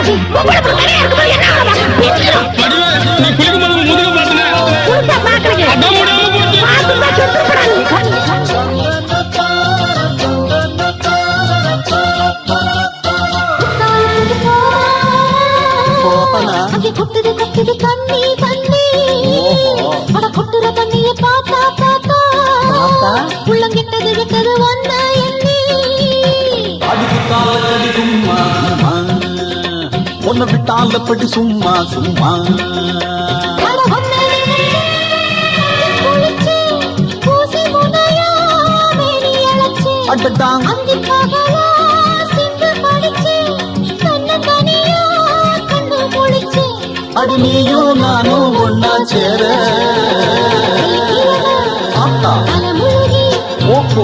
கொட்டுது கொட்டுது தண்ணி தண்ணி அட கொட்டுற தண்ணியை பார்த்தா பார்த்தா உள்ளங்கிட்டது கிட்டது ஒன்ன எண்ணி அடிக்குத்தாலடி சும்மா சும்மா ஒன்ன விட்டாலப்படி சும்மா சும்மா அடட்டாங் அடி நீயும் நானும் ஒன்னா சேர ஆத்தா ஓஹோ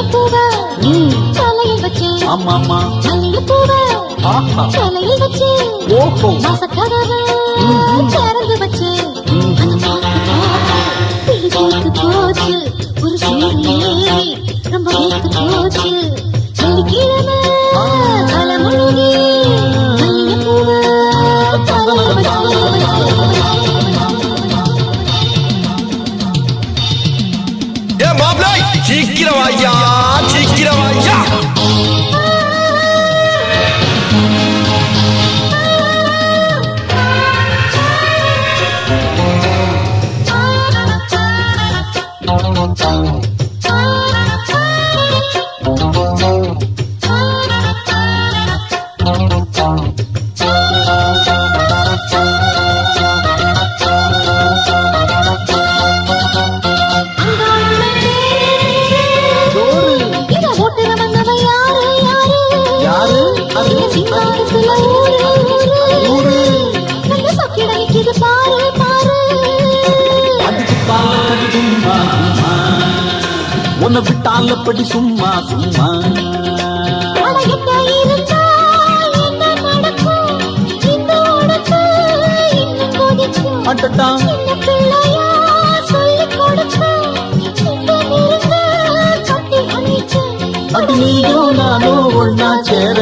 ஆமா ஆமா ஆஹா ஓஹோ திறந்து வச்சு போச்சு ஒரு சூரிய ரொம்ப போச்சு வெள்ளிக்கிழமை தலைமுழுகி சீக்கிரம் ஐயா சீக்கிரம் ஐயா உன்னை விட்டாலப்படி சும்மா சும்மா அட்டட்டா அடி நீயும் நானும் ஒன்னா சேர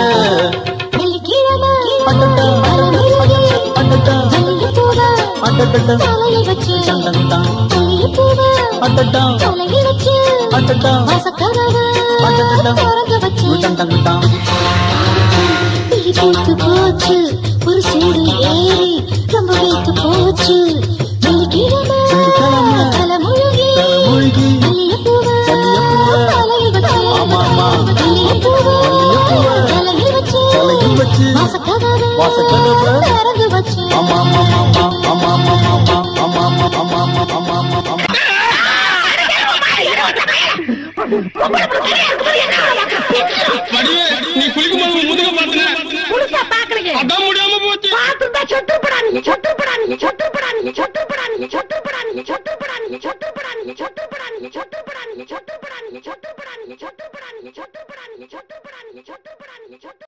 அட்டட்டா அட்டட்டா அட்டட்டா சந்தந்தா அட்டட்டா அட்டட்டா அட்டட்டா போச்சு ஒரு சூடு ஏறி ரொம்ப வைத்து போச்சு தலைமுழுகி தலையில் வச்சு வாசக்கதவை ஆமா ஆமா ஆமா ஆமா ஆமா ஆமா ஆமா ஆமா ஆமா நீ குளிக்கும்போது முதுக பாத்துன அதான் முடியாம போச்சு பாத்துட்டா சொத்துப்படா நீ சொத்துப்படா நீ சொத்துப்படா நீ சொத்துப்படா நீ சொத்துப்படா நீ சொத்துப்படா நீ சொத்துப்படா நீ சொத்துப்படா நீ சொத்துப்படா நீ சொத்துப்படா நீ சொத்துப்படா நீ சொத்துப்படா நீ சொத்துப்படா நீ சொத்துப்படா நீ சொத்துப்படா நீ சொத்துப்படா நீ சொத்துப்படா